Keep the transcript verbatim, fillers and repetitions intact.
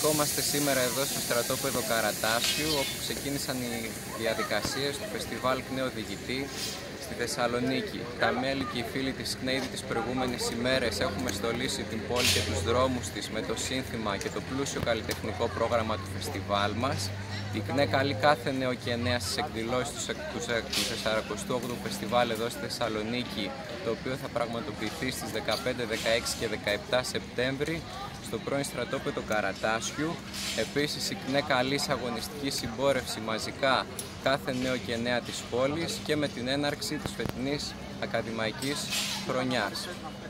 Βρισκόμαστε σήμερα εδώ στο στρατόπεδο Καρατάσιου, όπου ξεκίνησαν οι διαδικασίες του φεστιβάλ ΚΝΕ Οδηγητή στη Θεσσαλονίκη. Τα μέλη και οι φίλοι της ΚΝΕ τις προηγούμενες ημέρες έχουμε στολίσει την πόλη και τους δρόμους της με το σύνθημα και το πλούσιο καλλιτεχνικό πρόγραμμα του φεστιβάλ μας. Η ΚΝΕ καλεί κάθε νέο και νέα στις εκδηλώσεις του σαρανταοκτώ όγδοου φεστιβάλ εδώ στη Θεσσαλονίκη, το οποίο θα πραγματοποιηθεί στις δεκαπέντε, δεκαέξι και δεκαεπτά Σεπτέμβρη στο πρώην στρατόπεδο Καρατάσιου. Επίσης, η ΚΝΕ καλεί σε αγωνιστική συμπόρευση μαζικά κάθε νέο και νέα της πόλης και με την έναρξη της φετινής ακαδημαϊκής χρονιάς.